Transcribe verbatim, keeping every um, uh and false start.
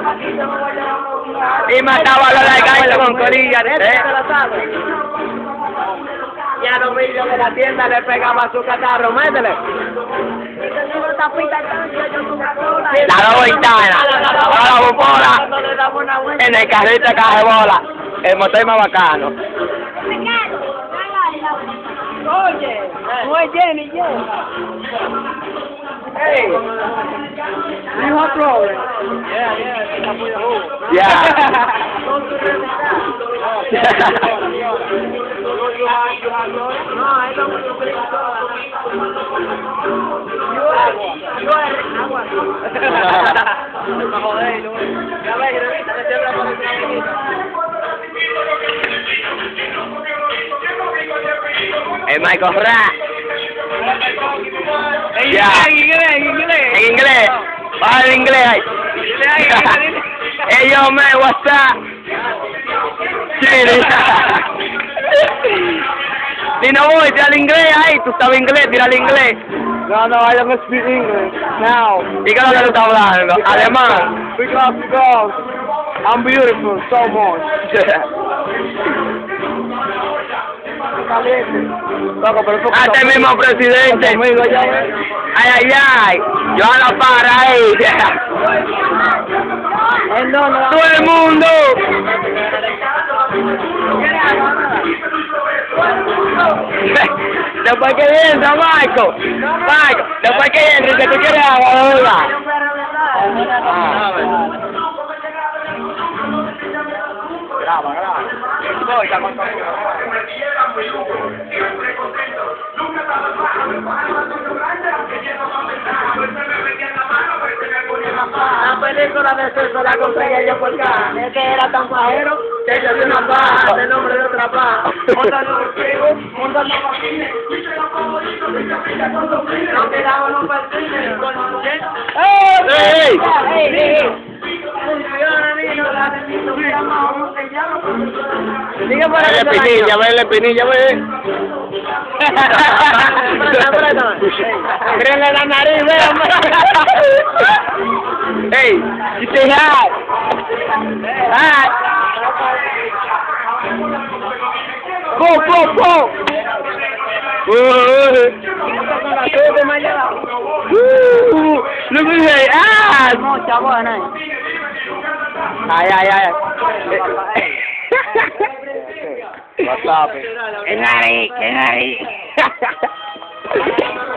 Y mataba a los lagartos con colillas, ¿eh? Y a los vídeos de la tienda le pegaba su catarro, métele. La dominicana, la bupola, en el carrito de cajebola, el motor más bacano. Oye, no es Jenny, Jenny. Hey, you have problem? yeah, yeah, No, I don't want to bring el Michael Ra. En Ya. inglés, en inglés. En inglés. Ah, en inglés ahí. Hey, yo, man, what's up? Chile. Si no voy, tira el inglés ahí. Tú sabes inglés, tira el inglés. No, no, I don't speak English now. ¿Y qué es lo que tú estás hablando? Alemán. Because, because I'm beautiful so much. Loco, pero eso Hasta el mismo presidente. conmigo, ya ves. Ay, ay, ay. Yo a la para ahí. Él no, no. Todo el mundo. Después que entra, Marco. Marco, después que entra, que tú quieres agua, de verdad. Graba, graba. Voy, está con La película de sexo la conseguí yo por acá. Es que era tan pajero que yo de una paja, del nombre de otra paja. Montando los trigos, montando patines. No quedaban los patines con los que... ¡Ey! ¡Ey, ey! Diga para Vele pinilla, vele pinilla, vele. Créele la nariz, vele. Hey, you say hi. Hi. Go, go, go. Uh, look at her ass. Mucha buena. Ay, ay, ay. What's up? ¿Qué nariz? ¿Qué nariz?